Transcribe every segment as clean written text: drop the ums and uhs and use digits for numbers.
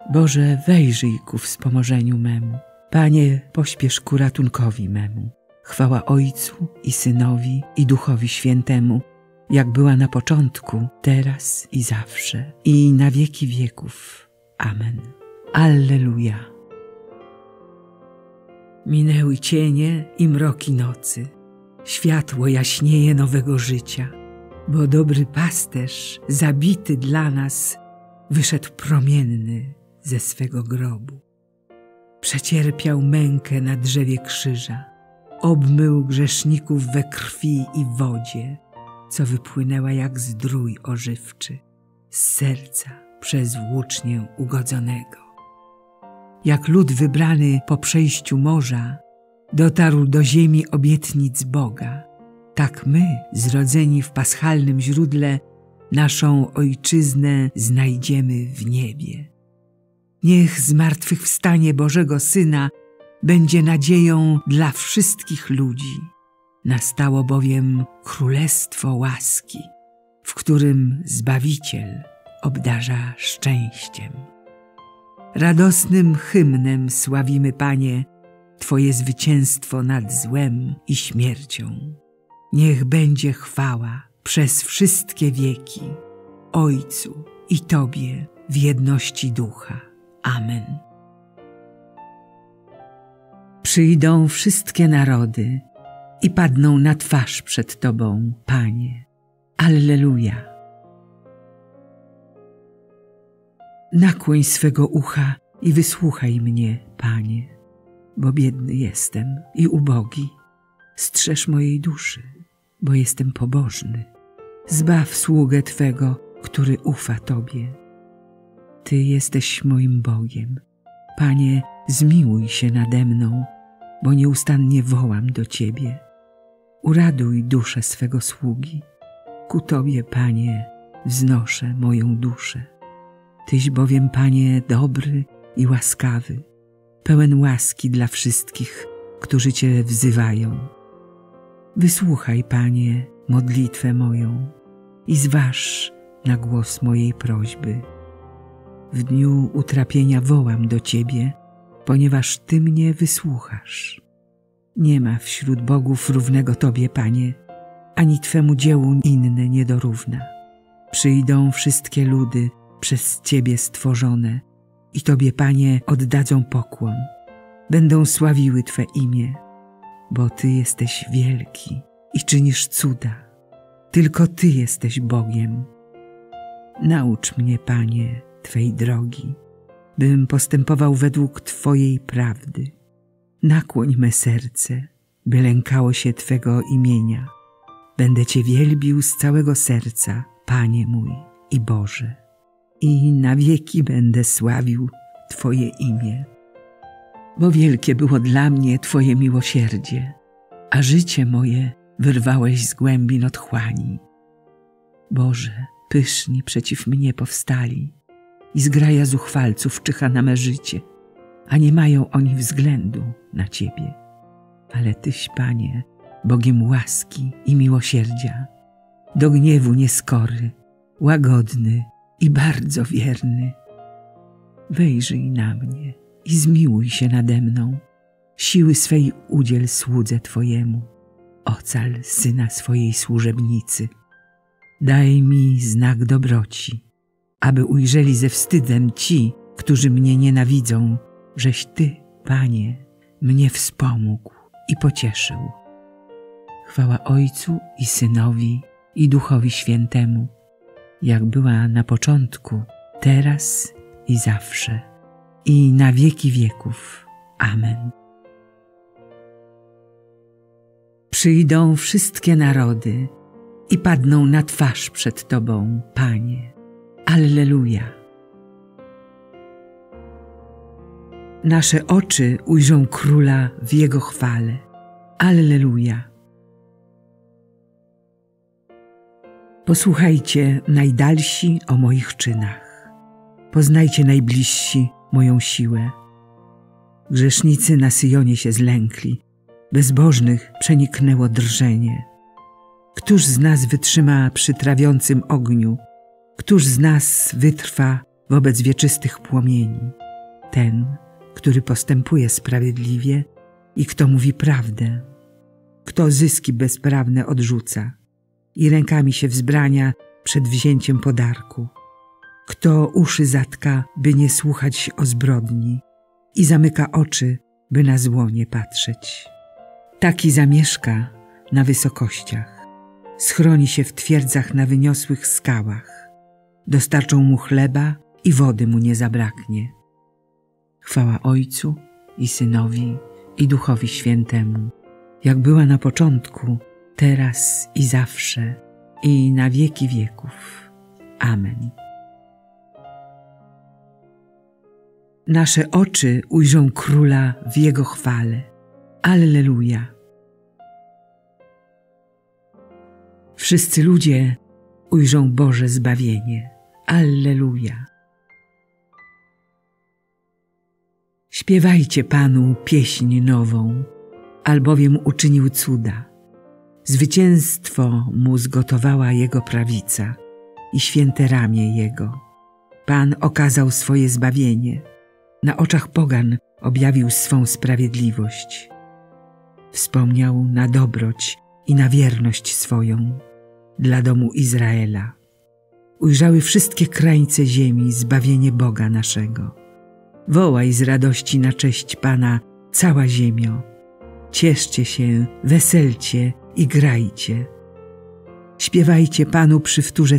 Boże, wejrzyj ku wspomożeniu memu. Panie, pośpiesz ku ratunkowi memu. Chwała Ojcu i Synowi i Duchowi Świętemu, jak była na początku, teraz i zawsze, i na wieki wieków. Amen. Alleluja. Minęły cienie i mroki nocy. Światło jaśnieje nowego życia, bo dobry pasterz, zabity dla nas, wyszedł promienny ze swego grobu. Przecierpiał mękę na drzewie krzyża, obmył grzeszników we krwi i wodzie, co wypłynęła jak zdrój ożywczy z serca przez włócznię ugodzonego. Jak lud wybrany po przejściu morza dotarł do ziemi obietnic Boga, tak my, zrodzeni w paschalnym źródle, naszą ojczyznę znajdziemy w niebie. Niech zmartwychwstanie Bożego Syna będzie nadzieją dla wszystkich ludzi. Nastało bowiem królestwo łaski, w którym Zbawiciel obdarza szczęściem. Radosnym hymnem sławimy, Panie, Twoje zwycięstwo nad złem i śmiercią. Niech będzie chwała przez wszystkie wieki Ojcu i Tobie w jedności Ducha. Amen. Przyjdą wszystkie narody i padną na twarz przed Tobą, Panie. Alleluja. Nakłoń swego ucha i wysłuchaj mnie, Panie, bo biedny jestem i ubogi. Strzeż mojej duszy, bo jestem pobożny. Zbaw sługę Twego, który ufa Tobie. Ty jesteś moim Bogiem. Panie, zmiłuj się nade mną, bo nieustannie wołam do Ciebie. Uraduj duszę swego sługi. Ku Tobie, Panie, wznoszę moją duszę. Tyś bowiem, Panie, dobry i łaskawy, pełen łaski dla wszystkich, którzy Cię wzywają. Wysłuchaj, Panie, modlitwę moją i zważ na głos mojej prośby. W dniu utrapienia wołam do Ciebie, ponieważ Ty mnie wysłuchasz. Nie ma wśród bogów równego Tobie, Panie, ani Twemu dziełu inne nie dorówna. Przyjdą wszystkie ludy przez Ciebie stworzone i Tobie, Panie, oddadzą pokłon. Będą sławiły Twe imię, bo Ty jesteś wielki i czynisz cuda. Tylko Ty jesteś Bogiem. Naucz mnie, Panie, Twej drogi, bym postępował według Twojej prawdy. Nakłoń me serce, by lękało się Twego imienia. Będę Cię wielbił z całego serca, Panie mój i Boże, i na wieki będę sławił Twoje imię. Bo wielkie było dla mnie Twoje miłosierdzie, a życie moje wyrwałeś z głębin otchłani. Boże, pyszni przeciw mnie powstali i zgraja zuchwalców czyha na me życie, a nie mają oni względu na Ciebie. Ale Tyś, Panie, Bogiem łaski i miłosierdzia, do gniewu nieskory, łagodny i bardzo wierny. Wejrzyj na mnie i zmiłuj się nade mną. Siły swej udziel słudze Twojemu. Ocal syna swojej służebnicy. Daj mi znak dobroci, aby ujrzeli ze wstydem ci, którzy mnie nienawidzą, żeś Ty, Panie, mnie wspomógł i pocieszył. Chwała Ojcu i Synowi i Duchowi Świętemu, jak była na początku, teraz i zawsze, i na wieki wieków. Amen. Przyjdą wszystkie narody i padną na twarz przed Tobą, Panie. Alleluja. Nasze oczy ujrzą Króla w Jego chwale. Alleluja. Posłuchajcie najdalsi o moich czynach. Poznajcie najbliżsi moją siłę. Grzesznicy na Syjonie się zlękli, bezbożnych przeniknęło drżenie. Któż z nas wytrzyma przy trawiącym ogniu? Któż z nas wytrwa wobec wieczystych płomieni, ten, który postępuje sprawiedliwie i kto mówi prawdę, kto zyski bezprawne odrzuca i rękami się wzbrania przed wzięciem podarku, kto uszy zatka, by nie słuchać o zbrodni i zamyka oczy, by na zło nie patrzeć. Taki zamieszka na wysokościach, schroni się w twierdzach na wyniosłych skałach, dostarczą mu chleba i wody mu nie zabraknie. Chwała Ojcu i Synowi i Duchowi Świętemu, jak była na początku, teraz i zawsze, i na wieki wieków. Amen. Nasze oczy ujrzą Króla w Jego chwale. Alleluja. Wszyscy ludzie ujrzą Boże zbawienie. Alleluja. Śpiewajcie Panu pieśń nową, albowiem uczynił cuda. Zwycięstwo mu zgotowała Jego prawica i święte ramię Jego. Pan okazał swoje zbawienie. Na oczach pogan objawił swą sprawiedliwość. Wspomniał na dobroć i na wierność swoją dla domu Izraela. Ujrzały wszystkie krańce ziemi zbawienie Boga naszego. Wołaj z radości na cześć Pana, cała ziemio. Cieszcie się, weselcie i grajcie. Śpiewajcie Panu przy wtórze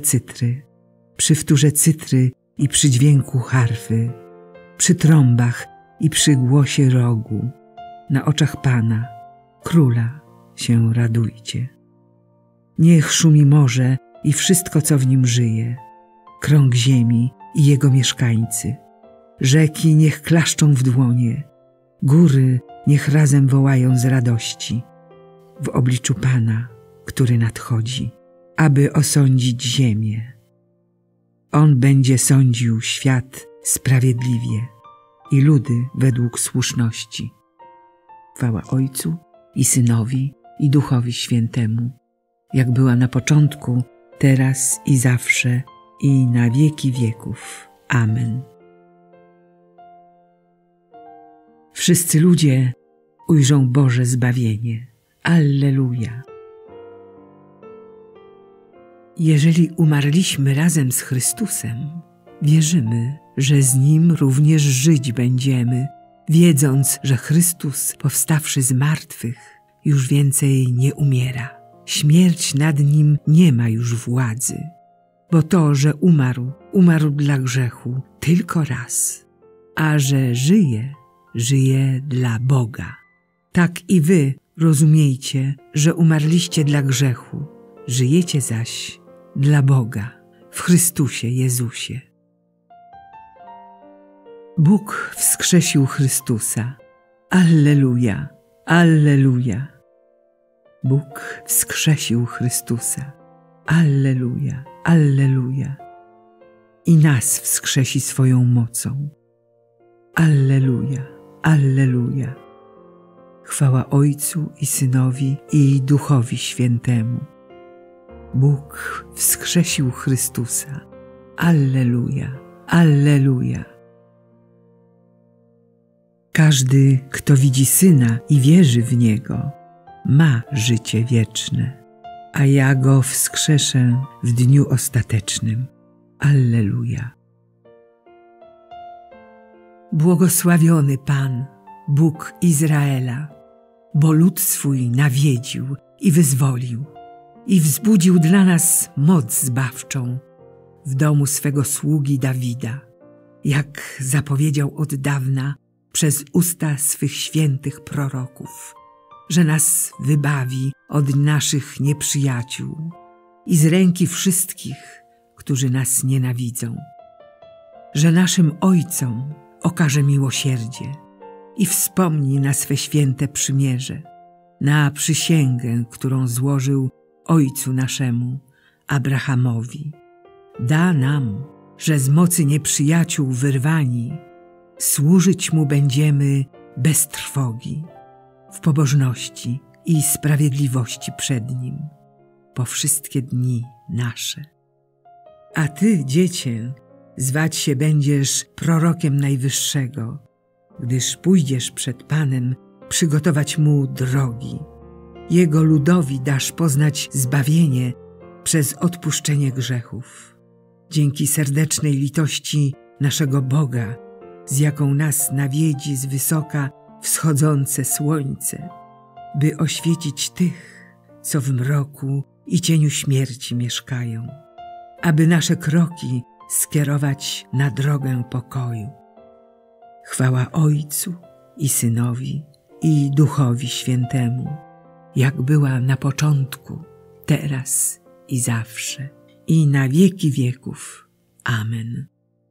cytry i przy dźwięku harfy, przy trąbach i przy głosie rogu. Na oczach Pana, Króla, się radujcie. Niech szumi morze i wszystko, co w nim żyje, krąg ziemi i jego mieszkańcy. Rzeki niech klaszczą w dłonie, góry niech razem wołają z radości w obliczu Pana, który nadchodzi, aby osądzić ziemię. On będzie sądził świat sprawiedliwie i ludy według słuszności. Chwała Ojcu i Synowi i Duchowi Świętemu, jak była na początku, teraz i zawsze, i na wieki wieków. Amen. Wszyscy ludzie ujrzą Boże zbawienie. Alleluja. Jeżeli umarliśmy razem z Chrystusem, wierzymy, że z Nim również żyć będziemy, wiedząc, że Chrystus, powstawszy z martwych, już więcej nie umiera. Śmierć nad Nim nie ma już władzy, bo to, że umarł dla grzechu tylko raz, a że żyje dla Boga. Tak i wy rozumiejcie, że umarliście dla grzechu, żyjecie zaś dla Boga w Chrystusie Jezusie. Bóg wskrzesił Chrystusa. Alleluja, alleluja. Bóg wskrzesił Chrystusa. Alleluja, alleluja. I nas wskrzesi swoją mocą. Alleluja, alleluja. Chwała Ojcu i Synowi i Duchowi Świętemu. Bóg wskrzesił Chrystusa. Alleluja, alleluja. Każdy, kto widzi Syna i wierzy w Niego, ma życie wieczne, a ja Go wskrzeszę w dniu ostatecznym. Alleluja. Błogosławiony Pan, Bóg Izraela, bo lud swój nawiedził i wyzwolił i wzbudził dla nas moc zbawczą w domu swego sługi Dawida, jak zapowiedział od dawna przez usta swych świętych proroków, że nas wybawi od naszych nieprzyjaciół i z ręki wszystkich, którzy nas nienawidzą, że naszym ojcom okaże miłosierdzie i wspomni na swe święte przymierze, na przysięgę, którą złożył ojcu naszemu, Abrahamowi. Da nam, że z mocy nieprzyjaciół wyrwani, służyć Mu będziemy bez trwogi, w pobożności i sprawiedliwości przed Nim, po wszystkie dni nasze. A Ty, Dziecię, Zwać się będziesz prorokiem Najwyższego, gdyż pójdziesz przed Panem przygotować Mu drogi. Jego ludowi dasz poznać zbawienie przez odpuszczenie grzechów. Dzięki serdecznej litości naszego Boga, z jaką nas nawiedzi z wysoka wschodzące słońce, by oświecić tych, co w mroku i cieniu śmierci mieszkają, aby nasze kroki skierować na drogę pokoju. Chwała Ojcu i Synowi i Duchowi Świętemu, jak była na początku, teraz i zawsze, i na wieki wieków. Amen.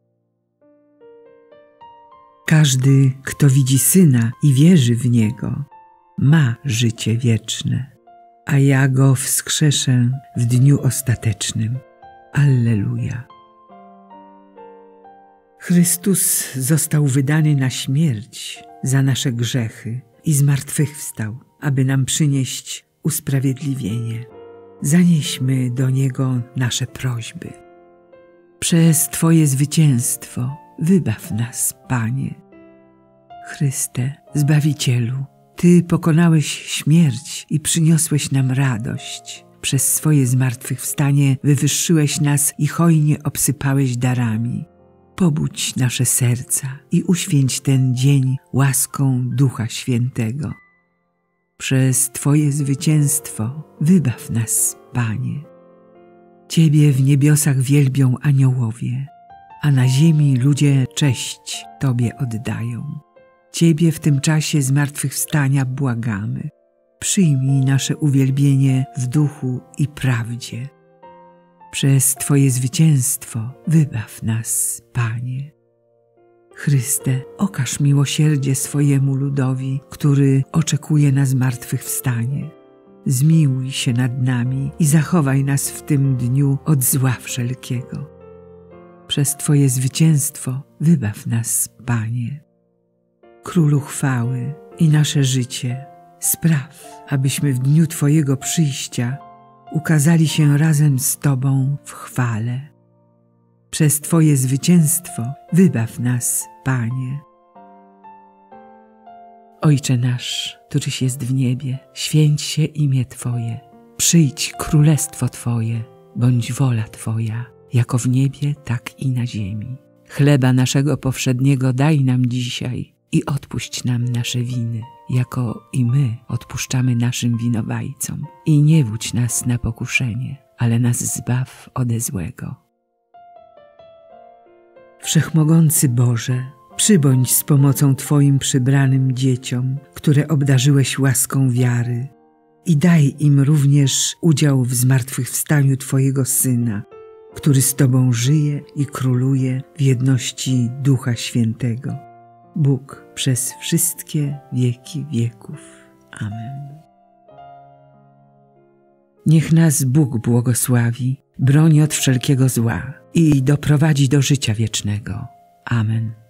Każdy, kto widzi Syna i wierzy w Niego, ma życie wieczne, a ja Go wskrzeszę w dniu ostatecznym. Alleluja. Chrystus został wydany na śmierć za nasze grzechy i zmartwychwstał, aby nam przynieść usprawiedliwienie. Zanieśmy do Niego nasze prośby. Przez Twoje zwycięstwo wybaw nas, Panie. Chryste, Zbawicielu, Ty pokonałeś śmierć i przyniosłeś nam radość. Przez swoje zmartwychwstanie wywyższyłeś nas i hojnie obsypałeś darami. Pobudź nasze serca i uświęć ten dzień łaską Ducha Świętego. Przez Twoje zwycięstwo wybaw nas, Panie. Ciebie w niebiosach wielbią aniołowie, a na ziemi ludzie cześć Tobie oddają. Ciebie w tym czasie zmartwychwstania błagamy. Przyjmij nasze uwielbienie w duchu i prawdzie. Przez Twoje zwycięstwo wybaw nas, Panie. Chryste, okaż miłosierdzie swojemu ludowi, który oczekuje na zmartwychwstanie. Zmiłuj się nad nami i zachowaj nas w tym dniu od zła wszelkiego. Przez Twoje zwycięstwo wybaw nas, Panie. Królu chwały i nasze życie spraw, abyśmy w dniu Twojego przyjścia ukazali się razem z Tobą w chwale. Przez Twoje zwycięstwo wybaw nas, Panie. Ojcze nasz, któryś jest w niebie, święć się imię Twoje. Przyjdź królestwo Twoje, bądź wola Twoja, jako w niebie, tak i na ziemi. Chleba naszego powszedniego daj nam dzisiaj i odpuść nam nasze winy, jako i my odpuszczamy naszym winowajcom. I nie wódź nas na pokuszenie, ale nas zbaw ode złego. Wszechmogący Boże, przybądź z pomocą Twoim przybranym dzieciom, które obdarzyłeś łaską wiary, i daj im również udział w zmartwychwstaniu Twojego Syna, który z Tobą żyje i króluje w jedności Ducha Świętego. Bóg przez wszystkie wieki wieków. Amen. Niech nas Bóg błogosławi, broni od wszelkiego zła i doprowadzi do życia wiecznego. Amen.